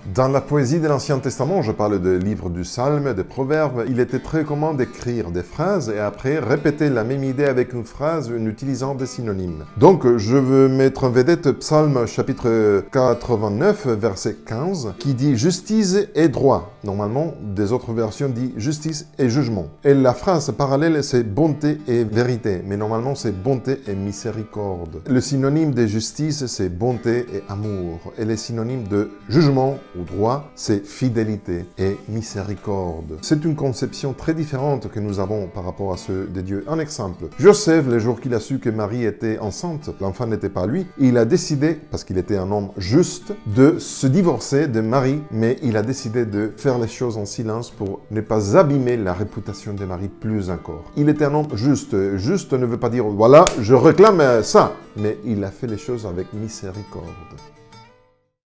Dans la poésie de l'Ancien Testament, je parle de livres du Psalme, des Proverbes, il était très commun d'écrire des phrases et après répéter la même idée avec une phrase en utilisant des synonymes. Donc, je veux mettre en vedette Psalme chapitre 89, verset 15, qui dit « justice et droit ». Normalement, des autres versions disent « justice et jugement ». Et la phrase parallèle, c'est « bonté et vérité », mais normalement, c'est « bonté et miséricorde ». Le synonyme de justice, c'est « bonté et amour ». Et les synonymes de jugement ou droit, c'est fidélité et miséricorde. C'est une conception très différente que nous avons par rapport à ceux de Dieu. Un exemple, Joseph, le jour qu'il a su que Marie était enceinte, l'enfant n'était pas lui, il a décidé, parce qu'il était un homme juste, de se divorcer de Marie, mais il a décidé de faire les choses en silence pour ne pas abîmer la réputation de Marie plus encore. Il était un homme juste. Juste ne veut pas dire, voilà, je réclame ça, mais il a fait les choses avec miséricorde.